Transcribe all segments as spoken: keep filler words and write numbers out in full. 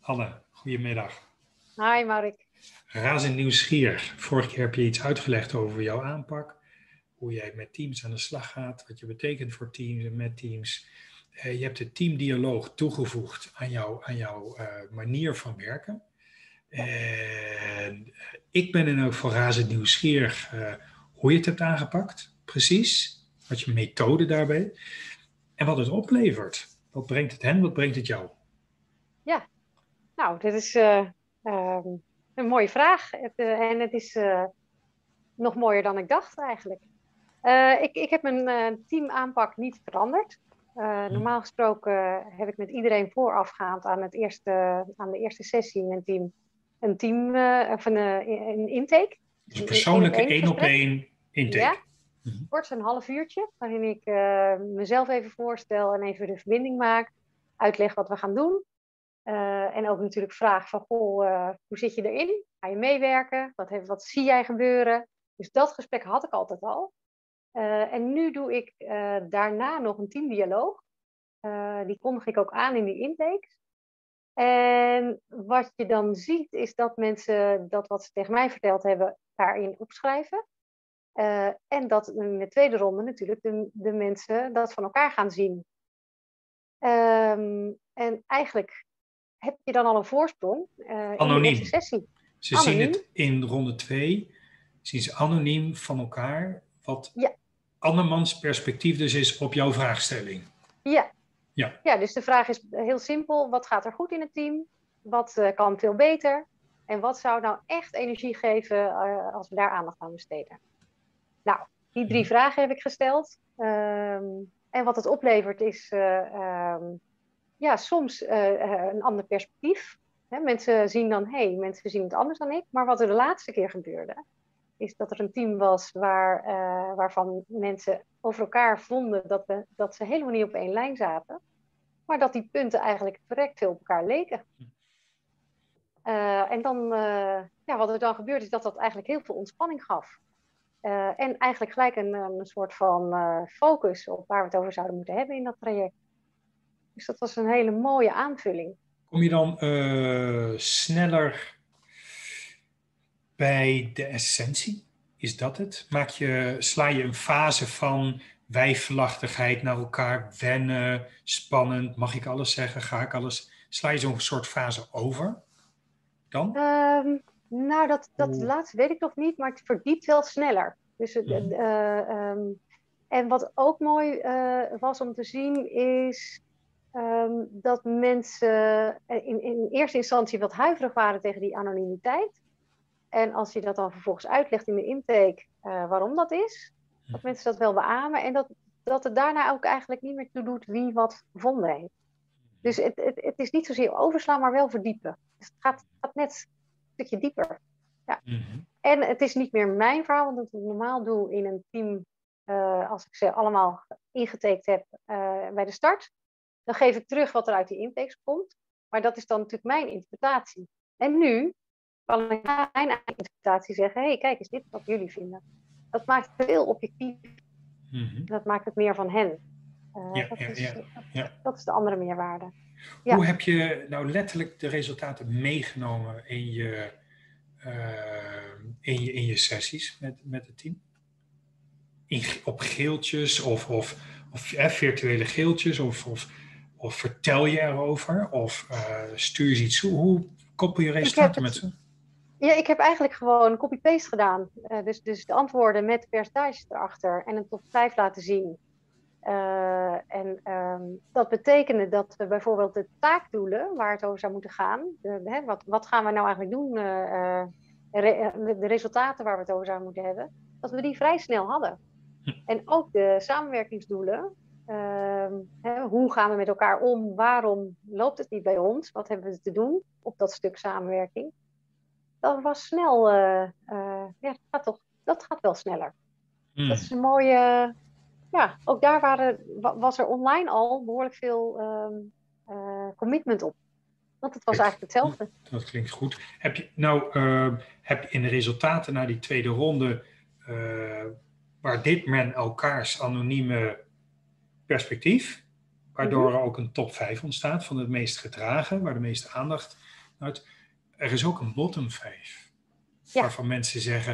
Anne, goedemiddag. Hi Mark. Razend nieuwsgierig. Vorige keer heb je iets uitgelegd over jouw aanpak. Hoe jij met teams aan de slag gaat. Wat je betekent voor teams en met teams. Eh, je hebt de teamdialoog toegevoegd aan, jou, aan jouw uh, manier van werken. En uh, ik ben dan ook voor razend nieuwsgierig uh, hoe je het hebt aangepakt. Precies. Wat je methode daarbij. En wat het oplevert. Wat brengt het hen, wat brengt het jou? Ja, nou, dit is uh, um, een mooie vraag. Het, uh, en het is uh, nog mooier dan ik dacht eigenlijk. Uh, ik, ik heb mijn uh, teamaanpak niet veranderd. Uh, normaal gesproken uh, heb ik met iedereen voorafgaand aan, het eerste, aan de eerste sessie in mijn team een team uh, of een, uh, een intake. Dus een Dus een één op persoonlijke één één op gesprek. één intake. Ja, kort een half uurtje, waarin ik uh, mezelf even voorstel en even de verbinding maak, uitleg wat we gaan doen. Uh, en ook natuurlijk vraag van, goh, uh, hoe zit je erin? Ga je meewerken? Wat, heeft, wat zie jij gebeuren? Dus dat gesprek had ik altijd al. Uh, en nu doe ik uh, daarna nog een teamdialoog. Uh, die kondig ik ook aan in die intakes. En wat je dan ziet, is dat mensen dat wat ze tegen mij verteld hebben, daarin opschrijven. Uh, en dat in de tweede ronde natuurlijk de, de mensen dat van elkaar gaan zien. Um, en eigenlijk heb je dan al een voorsprong uh, in de eerste Anoniem. sessie. Ze Anoniem. zien het in ronde twee, zien ze anoniem van elkaar, wat ja. andermans perspectief dus is op jouw vraagstelling. Ja. Ja. Ja, dus de vraag is heel simpel. Wat gaat er goed in het team? Wat uh, kan veel beter? En wat zou nou echt energie geven uh, als we daar aandacht aan besteden? Nou, die drie vragen heb ik gesteld. Um, en wat het oplevert is uh, um, ja, soms uh, uh, een ander perspectief. Hè, mensen zien dan, hé, hey, mensen zien het anders dan ik. Maar wat er de laatste keer gebeurde, is dat er een team was waar, uh, waarvan mensen over elkaar vonden dat, we, dat ze helemaal niet op één lijn zaten. Maar dat die punten eigenlijk direct veel op elkaar leken. Uh, en dan, uh, ja, wat er dan gebeurt is dat dat eigenlijk heel veel ontspanning gaf. Uh, en eigenlijk gelijk een, een soort van uh, focus op waar we het over zouden moeten hebben in dat traject. Dus dat was een hele mooie aanvulling. Kom je dan uh, sneller bij de essentie? Is dat het? Maak je, sla je een fase van wijfelachtigheid naar elkaar, wennen, spannend, mag ik alles zeggen, ga ik alles? Sla je zo'n soort fase over dan? Um, nou, dat, dat laatste weet ik nog niet, maar het verdiept wel sneller. Dus, uh, mm-hmm. uh, um, en wat ook mooi uh, was om te zien is um, dat mensen in, in eerste instantie wat huiverig waren tegen die anonimiteit. En als je dat dan vervolgens uitlegt in de intake uh, waarom dat is, dat mensen dat wel beamen en dat, dat het daarna ook eigenlijk niet meer toe doet wie wat gevonden heeft. Dus het, het, het is niet zozeer overslaan, maar wel verdiepen. Dus het gaat, gaat net een stukje dieper. Ja. Mm-hmm. En het is niet meer mijn verhaal, want wat ik normaal doe in een team, uh, als ik ze allemaal ingetekend heb uh, bij de start, dan geef ik terug wat er uit die intakes komt. Maar dat is dan natuurlijk mijn interpretatie. En nu kan ik na mijn interpretatie zeggen, hé, hey, kijk eens, dit is wat jullie vinden. Dat maakt het heel objectief. Mm-hmm. Dat maakt het meer van hen. Uh, ja, dat, ja, is, ja, dat, ja. dat is de andere meerwaarde. Ja. Hoe heb je nou letterlijk de resultaten meegenomen in je, uh, in je, in je sessies met, met het team? In, op geeltjes of, of, of eh, virtuele geeltjes of, of, of vertel je erover of uh, stuur je iets toe? Hoe koppel je resultaten met ze? Ja, ik heb eigenlijk gewoon copy-paste gedaan. Uh, dus, dus de antwoorden met percentages erachter en een top vijf laten zien. Uh, en um, dat betekende dat we bijvoorbeeld de taakdoelen waar het over zou moeten gaan, de, de, wat, wat gaan we nou eigenlijk doen, uh, uh, re, de resultaten waar we het over zouden moeten hebben, dat we die vrij snel hadden. Hm. En ook de samenwerkingsdoelen, uh, hè, hoe gaan we met elkaar om, waarom loopt het niet bij ons, wat hebben we te doen op dat stuk samenwerking. Dat was snel, uh, uh, ja, dat gaat, toch, dat gaat wel sneller. Hm. Dat is een mooie... Ja, ook daar waren, was er online al behoorlijk veel um, uh, commitment op. Want het was het, eigenlijk hetzelfde. Dat klinkt goed. Heb je nou uh, heb je in de resultaten naar die tweede ronde, uh, waardeert men elkaars anonieme perspectief? waardoor Mhm. er ook een top vijf ontstaat van het meest gedragen, waar de meeste aandacht uit. Er is ook een bottom vijf, Ja, waarvan mensen zeggen,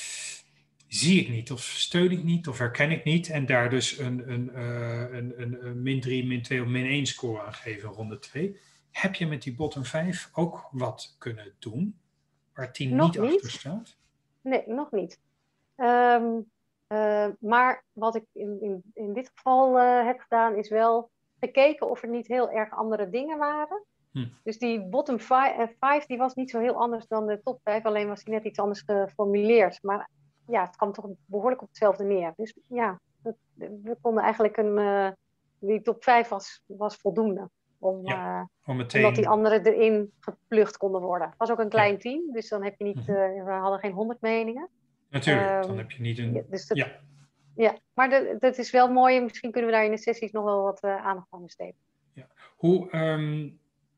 zie ik niet, of steun ik niet, of herken ik niet, en daar dus een, een, uh, een, een, een min drie, min twee of min één score aan geven in ronde twee. Heb je met die bottom vijf ook wat kunnen doen, waar het team nog niet achter niet. staat? Nee, nog niet. Um, uh, maar wat ik in, in, in dit geval uh, heb gedaan, is wel gekeken of er niet heel erg andere dingen waren. Hm. Dus die bottom vijf, die was niet zo heel anders dan de top vijf, alleen was die net iets anders geformuleerd. Maar ja, het kwam toch behoorlijk op hetzelfde neer. Dus ja, dat, we konden eigenlijk een, uh, die top vijf was, was voldoende. Om, Ja, uh, om meteen... Omdat die anderen erin geplucht konden worden. Het was ook een klein ja. team, dus dan heb je niet, uh, Mm-hmm. we hadden geen honderd meningen. Natuurlijk, Um, dan heb je niet een... Ja, dus dat, ja. ja. Maar dat, dat is wel mooi. Misschien kunnen we daar in de sessies nog wel wat uh, aandacht aan besteden. Ja. Hoe, um,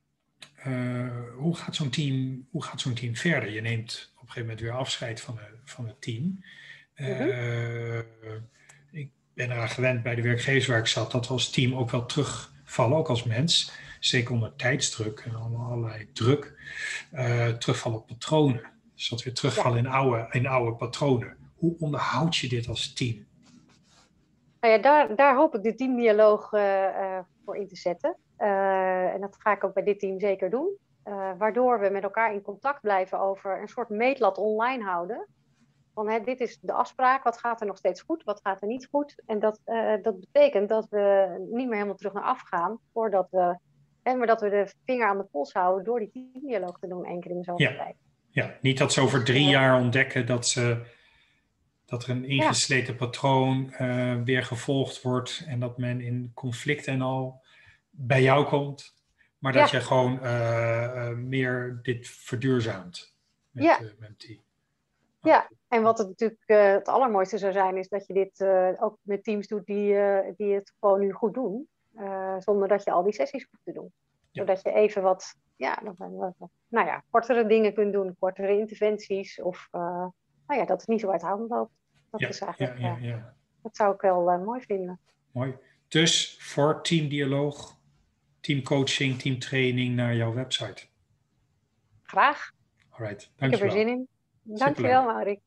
uh, hoe gaat zo'n team, hoe gaat zo'n team verder? Je neemt op een gegeven moment weer afscheid van, de, van het team. Uh, mm-hmm. Ik ben eraan gewend bij de werkgevers waar ik zat, dat we als team ook wel terugvallen, ook als mens. Zeker onder tijdsdruk en allerlei druk. Uh, terugvallen op patronen. Dus dat we weer terugvallen ja. in, oude, in oude patronen. Hoe onderhoud je dit als team? Nou ja, daar, daar hoop ik de teamdialoog uh, uh, voor in te zetten. Uh, en dat ga ik ook bij dit team zeker doen. Uh, waardoor we met elkaar in contact blijven over een soort meetlat online houden. Van hè, dit is de afspraak, wat gaat er nog steeds goed, wat gaat er niet goed. En dat, uh, dat betekent dat we niet meer helemaal terug naar af gaan, voordat we, hè, maar dat we de vinger aan de pols houden door die teamdialoog te doen één keer in de zoveel ja. tijd. Ja, niet dat ze over drie uh, jaar ontdekken dat, ze, dat er een ingesleten ja. patroon uh, weer gevolgd wordt en dat men in conflict en al bij jou komt. Maar dat ja. je gewoon uh, uh, meer dit verduurzaamt met, ja. uh, met die. Oh. Ja, en wat het natuurlijk uh, het allermooiste zou zijn, is dat je dit uh, ook met teams doet die, uh, die het gewoon nu goed doen. Uh, zonder dat je al die sessies hoeft te doen. Ja. Zodat je even wat, ja, wat, nou ja, kortere dingen kunt doen, kortere interventies. Of uh, nou ja, dat het niet zo uit de hand loopt. Dat ja, is eigenlijk, ja, ja, ja. Uh, dat zou ik wel uh, mooi vinden. Mooi. Dus voor teamdialoog, teamcoaching, teamtraining naar jouw website. Graag. Alright, dankjewel. Ik heb er zin in. Dankjewel, Maurik.